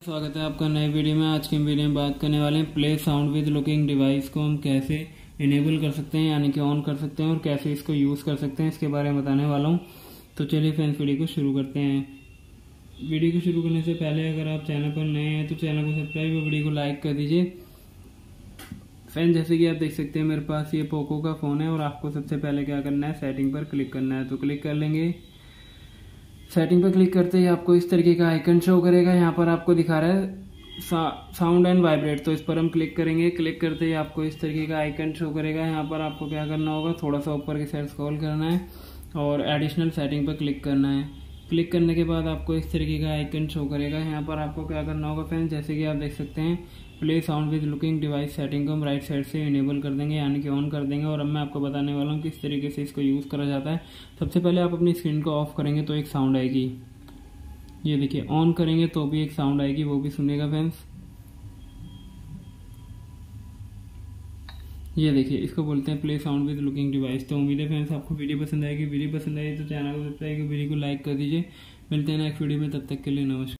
स्वागत है आपका नए वीडियो में। आज की वीडियो में बात करने वाले हैं play sound with looking device को हम कैसे इनेबल कर सकते हैं, यानी कि ऑन कर सकते हैं और कैसे इसको यूज़ कर सकते हैं, इसके बारे में बताने वाला हूं। तो चलिए फ्रेंड्स वीडियो को शुरू करते हैं। वीडियो को शुरू करने से पहले अगर आप चैनल पर नए हैं तो चैनल को सब्सक्राइब और वीडियो को लाइक कर दीजिए। फ्रेंड्स जैसे कि आप देख सकते हैं मेरे पास ये पोको का फ़ोन है और आपको सबसे पहले क्या करना है, सेटिंग पर क्लिक करना है। तो क्लिक कर लेंगे। सेटिंग पर क्लिक करते ही आपको इस तरीके का आइकन शो करेगा। यहाँ पर आपको दिखा रहा है साउंड एंड वाइब्रेट, तो इस पर हम क्लिक करेंगे। क्लिक करते ही आपको इस तरीके का आइकन शो करेगा। यहाँ पर आपको क्या करना होगा, थोड़ा सा ऊपर की साइड स्क्रॉल करना है और एडिशनल सेटिंग पर क्लिक करना है। क्लिक करने के बाद आपको इस तरीके का आइकन शो करेगा। यहाँ पर आपको क्या करना होगा फ्रेंड्स, जैसे कि आप देख सकते हैं play sound with looking device setting को हम राइट साइड से इनेबल कर देंगे, यानी कि ऑन कर देंगे। और अब मैं आपको बताने वाला हूँ किस तरीके से इसको यूज़ करा जाता है। सबसे पहले आप अपनी स्क्रीन को ऑफ करेंगे तो एक साउंड आएगी, ये देखिए। ऑन करेंगे तो भी एक साउंड आएगी, वो भी सुनेगा फ्रेंड्स। ये देखिए, इसको बोलते हैं play sound with looking device. तो उम्मीद है फ्रेंड्स आपको वीडियो पसंद आएगी। वीडियो पसंद आई तो चैनल को सब्सक्राइब, वीडियो को लाइक कर दीजिए। मिलते हैं नेक्स्ट वीडियो में, तब तक के लिए नमस्कार।